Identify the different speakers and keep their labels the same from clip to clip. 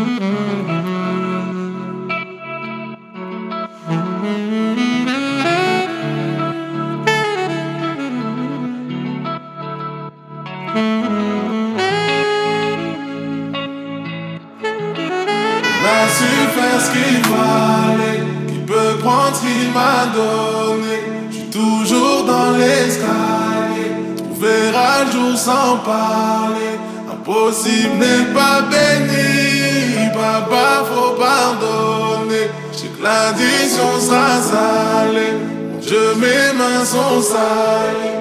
Speaker 1: Su faire ce qu'il fallait, qui peut prendre ce qu'il m'a donné. J'suis toujours dans l'escalier, trouver un jour sans parler. Impossible n'est pas béni, papa faut pardonner. J'sais que l'addition sera salée, mes mains sont salées.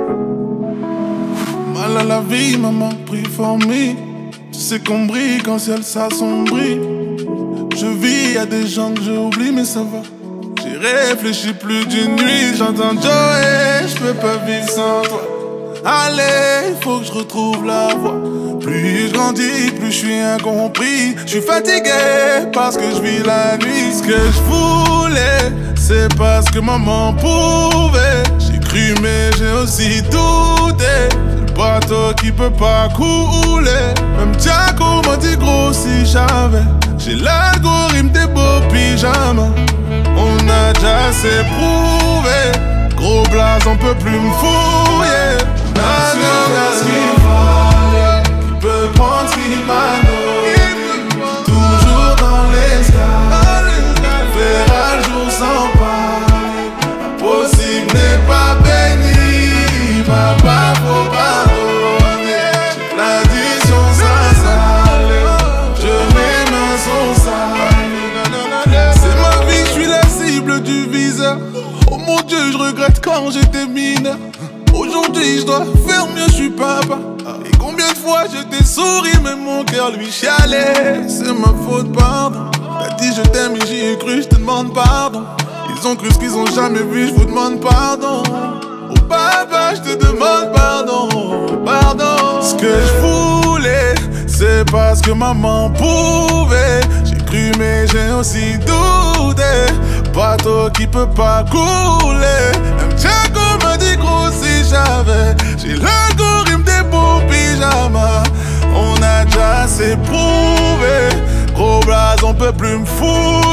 Speaker 1: Mal à la vie, maman, prie for me. Tu sais qu'on brille quand le ciel s'assombrit. Je vis, y'a des gens que j'oublie, mais ça va. J'ai réfléchi plus d'une nuit, j'entends Joé, j'peux pas vivre sans toi. Allez, il faut que je retrouve la voie. Plus je grandis, plus je suis incompris. Je suis fatigué parce que je vis la nuit. Ce que je voulais, c'est parce que maman pouvait. J'ai cru mais j'ai aussi douté. C'est le bateau qui peut pas couler. Même Tiago m'a dit gros si j'avais. J'ai l'algorithme des beaux pyjamas. On a déjà assez prouvé. Gros blaze, on peut plus me fouiller. On a su faire ce qu'il fallait, qui peut prendre ce qu'il m'a donné. Toujours dans l'escalier, faire un jour sans parler. Impossible n'est pas béni, papa faut pardonner. J'ai que l'addition ça salée, mes mains sont salées. C'est ma vie, je suis la cible du viseur. Oh mon Dieu, je regrette quand j'étais mineur. Aujourd'hui, je dois faire mieux, je suis papa. Et combien de fois je t'ai souri, mais mon cœur lui chialait. C'est ma faute, pardon. T'as dit je t'aime et j'y ai cru, je te demande pardon. Ils ont cru ce qu'ils ont jamais vu, je vous demande pardon. Oh papa, je te demande pardon, pardon. Ce que je voulais, c'est parce que maman pouvait. J'ai cru mais j'ai aussi douté. Bateau qui peut pas couler. Même Tiago m'a dit gros si j'avais. J'ai l'algorithme des beaux pyjamas. On a déjà assez prouvé. Gros blaze, on peut plus me fouiller.